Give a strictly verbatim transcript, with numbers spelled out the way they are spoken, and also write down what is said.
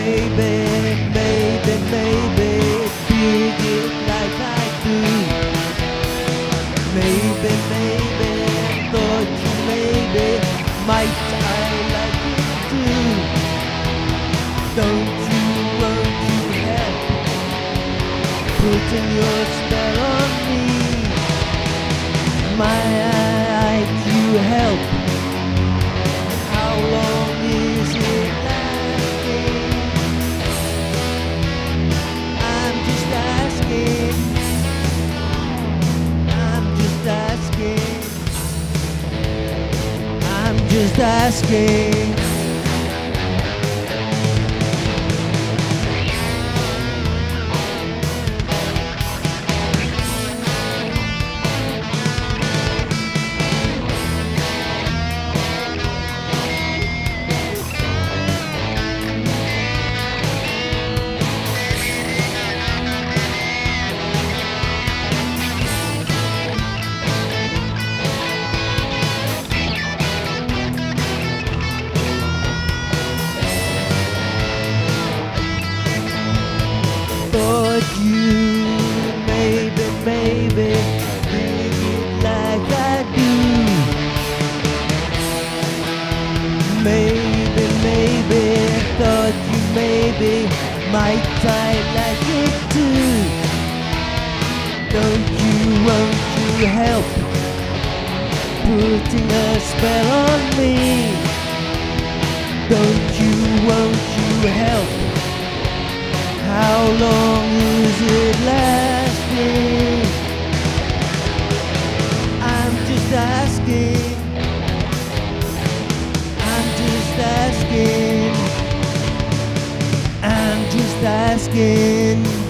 Maybe, maybe, maybe dig it like I do. Maybe, maybe thought you maybe might I like it too. Don't you, won't you help putting your spell on me? Might you help? How long is it lasting? I'm just asking. I'm just asking. I'm just asking. Thought you maybe, maybe dig it like I do. Maybe, maybe thought you maybe might I like it too. Don't you, won't you help putting a spell on me? Don't you, won't you help? How long is it lasting? I'm just asking. I'm just asking. I'm just asking.